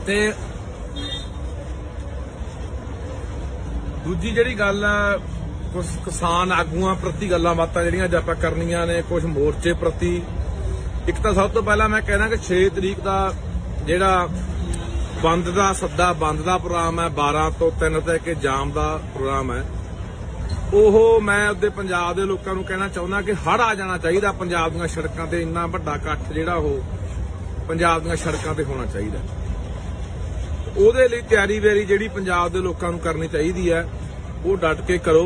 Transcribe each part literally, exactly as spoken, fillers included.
ते दूजी जिहड़ी गल आ कुछ किसान आगूआं प्रति गल्लां बातां जिहड़ियां अज आपां करनियां ने, कुछ मोर्चे प्रति। एक तो सब तो पहला मैं कहना कि छे तरीक का जिहड़ा बंद का सद्दा बंद का प्रोग्राम है, बारह तो तीन तक जाम का प्रोग्राम है, ओह मैं उहदे पंजाब के लोगों को कहना चाहुंदा कि हड़ आ जाना चाहिए पंजाब दीआं सड़कों ते। इन्ना वड्डा इकट्ठ जिहड़ा ओह पंजाब दीआं सड़कों ते होना चाहिए। ਉਹਦੇ ਲਈ ਤਿਆਰੀ ਵੇਰੀ ਜਿਹੜੀ ਪੰਜਾਬ ਦੇ ਲੋਕਾਂ ਨੂੰ ਕਰਨੀ ਚਾਹੀਦੀ ਹੈ, ਉਹ ਡਟ ਕੇ ਕਰੋ।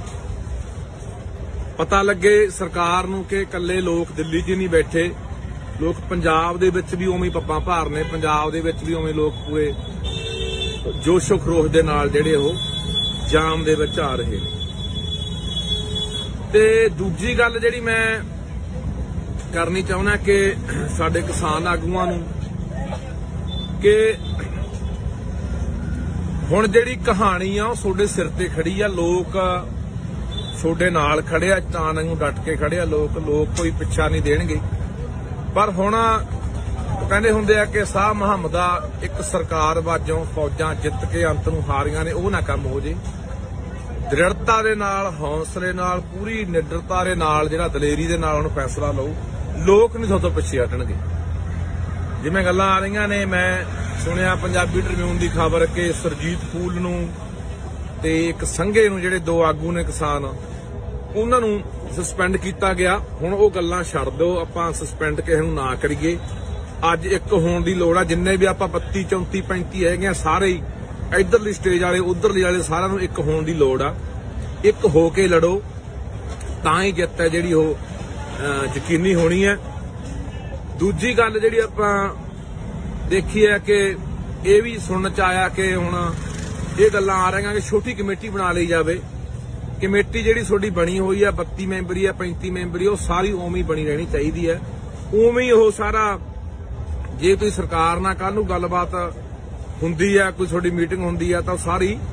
ਪਤਾ ਲੱਗੇ ਸਰਕਾਰ ਨੂੰ ਕਿ ਇਕੱਲੇ ਲੋਕ ਦਿੱਲੀ 'ਚ ਨਹੀਂ ਬੈਠੇ, ਲੋਕ ਪੰਜਾਬ ਦੇ ਵਿੱਚ ਵੀ ਉਵੇਂ ਪੱਪਾਂ ਭਾਰ ਨੇ, ਪੰਜਾਬ ਦੇ ਵਿੱਚ ਵੀ ਉਵੇਂ ਲੋਕ ਪੂਰੇ ਜੋਸ਼ੋ ਖਰੋਸ਼ ਦੇ ਨਾਲ ਜਿਹੜੇ ਉਹ ਜਾਮ ਦੇ ਵਿੱਚ ਆ ਰਹੇ ਨੇ। ਤੇ ਦੂਜੀ ਗੱਲ ਜਿਹੜੀ ਮੈਂ ਕਰਨੀ ਚਾਹੁੰਦਾ ਕਿ ਸਾਡੇ ਕਿਸਾਨ ਆਗੂਆਂ ਨੂੰ ਕਿ ਹੁਣ ਜਿਹੜੀ ਕਹਾਣੀ ਆ ਉਹ ਤੁਹਾਡੇ ਸਿਰ ਤੇ ਖੜੀ ਆ, ਲੋਕ ਤੁਹਾਡੇ ਨਾਲ ਖੜੇ ਆ, ਚਾਨ ਨੂੰ ਡਟ ਕੇ ਖੜੇ ਆ ਲੋਕ ਲੋਕ ਕੋਈ ਪਿੱਛਾ ਨਹੀਂ ਦੇਣਗੇ। ਪਰ ਹੁਣ ਕਹਿੰਦੇ ਹੁੰਦੇ ਆ ਕਿ ਸਾਹ ਮੁਹੰਮਦਾ ਇੱਕ ਸਰਕਾਰ ਵਾਜੋਂ ਫੌਜਾਂ ਜਿੱਤ ਕੇ ਅੰਤ ਨੂੰ ਹਾਰੀਆਂ ਨੇ, ਉਹ ਨਾ ਕੰਮ ਹੋ ਜੇ। ਦ੍ਰਿੜਤਾ ਦੇ ਨਾਲ, ਹੌਸਲੇ ਨਾਲ, ਪੂਰੀ ਨਿਡਰਤਾ ਦੇ ਨਾਲ, ਜਿਹੜਾ ਦਲੇਰੀ ਦੇ ਨਾਲ ਹੁਣ ਫੈਸਲਾ ਲਓ, ਲੋਕ ਨਹੀਂ ਤੁਹਾਡੇ ਤੋਂ ਪਿੱਛੇ ਹਟਣਗੇ। ਜਿਵੇਂ ਗੱਲਾਂ ਆ ਰਹੀਆਂ ਨੇ, ਮੈਂ ਸੁਣਿਆ ਪੰਜਾਬੀ ਟ੍ਰਿਬਿਊਨ ਦੀ ਖਬਰ ਕਿ ਸਰਜੀਤ ਫੂਲ ਨੂੰ ਤੇ ਇੱਕ ਸੰਘੇ ਨੂੰ, ਜਿਹੜੇ ਦੋ ਆਗੂ ਨੇ ਕਿਸਾਨ, ਉਹਨਾਂ ਨੂੰ ਸਸਪੈਂਡ ਕੀਤਾ ਗਿਆ। ਹੁਣ ਉਹ ਗੱਲਾਂ ਛੱਡ ਦਿਓ, ਆਪਾਂ ਸਸਪੈਂਡ ਕਿਸੇ ਨੂੰ ਨਾ ਕਰੀਏ। ਅੱਜ ਇੱਕ ਹੋਣ ਦੀ ਲੋੜ ਆ। ਜਿੰਨੇ ਵੀ ਆਪਾਂ ਬੱਤੀ ਚੌਂਤੀ ਪੈਂਤੀ ਹੈਗੇ ਆ, ਸਾਰੇ ਹੀ ਇਧਰਲੀ ਸਟੇਜ ਵਾਲੇ ਉਧਰਲੀ ਵਾਲੇ ਸਾਰਿਆਂ ਨੂੰ ਇੱਕ ਹੋਣ ਦੀ ਲੋੜ ਆ। ਇੱਕ ਹੋ ਕੇ ਲੜੋ, ਤਾਂ ਹੀ ਜਿੱਤ ਹੈ ਜਿਹੜੀ ਉਹ ਯਕੀਨੀ ਹੋਣੀ ਹੈ। ਦੂਜੀ ਗੱਲ ਜਿਹੜੀ ਆਪਾਂ ਦੇਖੀ ਹੈ ਕਿ ਇਹ ਵੀ ਸੁਣਨ ਚ ਆਇਆ ਕਿ ਹੁਣ ਇਹ ਗੱਲਾਂ ਆ ਰਹੀਆਂ ਕਿ ਛੋਟੀ ਕਮੇਟੀ ਬਣਾ ਲਈ ਜਾਵੇ। ਕਮੇਟੀ ਜਿਹੜੀ ਤੁਹਾਡੀ ਬਣੀ ਹੋਈ ਹੈ ਬੱਤੀ ਮੈਂਬਰੀ ਹੈ, ਪੈਂਤੀ ਮੈਂਬਰੀ, ਉਹ ਸਾਰੀ ਉਵੇਂ ਹੀ ਬਣੀ ਰਹਿਣੀ ਚਾਹੀਦੀ ਹੈ। ਉਵੇਂ ਹੀ ਉਹ ਸਾਰਾ, ਜੇ ਕੋਈ ਸਰਕਾਰ ਨਾਲ ਕੱਲ ਨੂੰ ਗੱਲਬਾਤ ਹੁੰਦੀ ਹੈ, ਕੋਈ ਤੁਹਾਡੀ ਮੀਟਿੰਗ ਹੁੰਦੀ ਹੈ, ਤਾਂ ਸਾਰੀ